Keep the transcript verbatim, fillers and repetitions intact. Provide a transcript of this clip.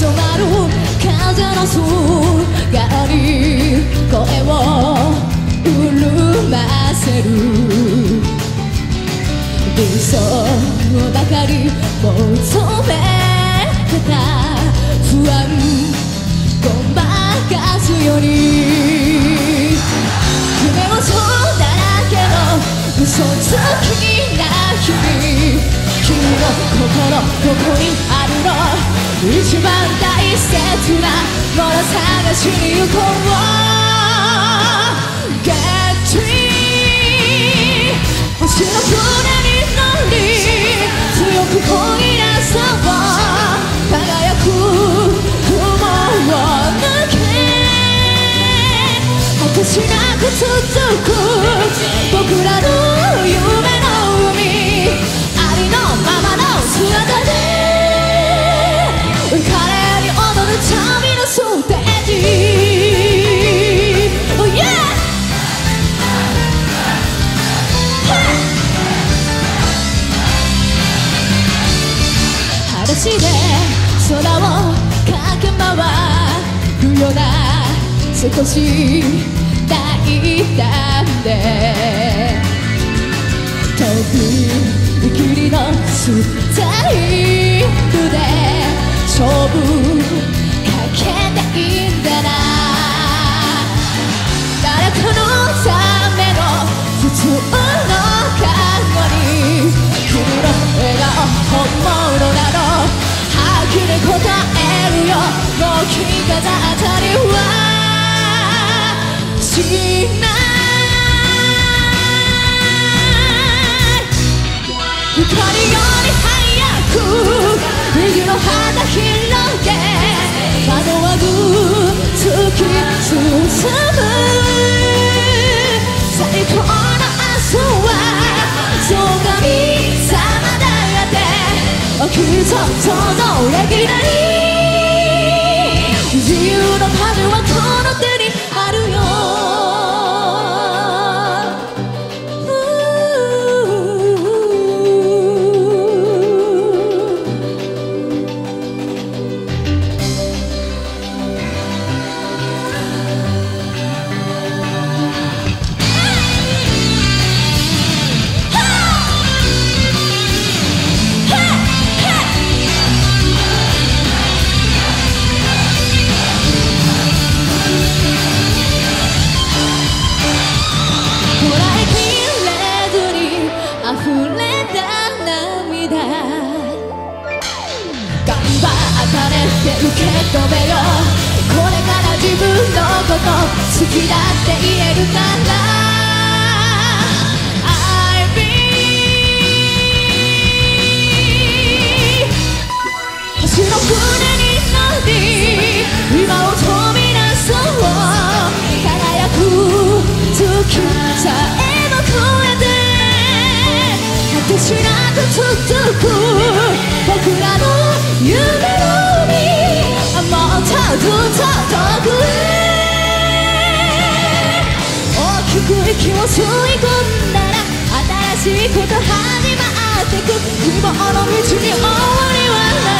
染まる風のすがに声を潤ませる理想ばかり求めてた不安ごまかすように夢をそうだらけの嘘つきな日々君の心どこにあるの一番大切なもの探しに行こうGet free 星の船に乗り強く漕ぎ出そう輝く雲を抜け果てしなく続く僕らの夢の海ありのままの姿で華麗に踊る旅のステージ Oh yeah! 裸足で空を駆け回るような少し大胆でとびきりのスタイルで勝負かけていいんだな誰かのための普通の過去に君の笑顔本物なのはっきり答えるよもう君があたりはしない光より早く右の肌広げ窓はぐ突き進む最高の明日はそう神様だってきっと届けない自由の旅はこの手にあるよ受け止めようこれから自分のこと好きだって言えるなら I be 星の船に乗り今を飛び出そう輝く月さえも超えて果てしなく続く僕らの夢のもっとずっと遠くへ大きく息を吸い込んだら新しいこと始まってく希望の道に終わりはない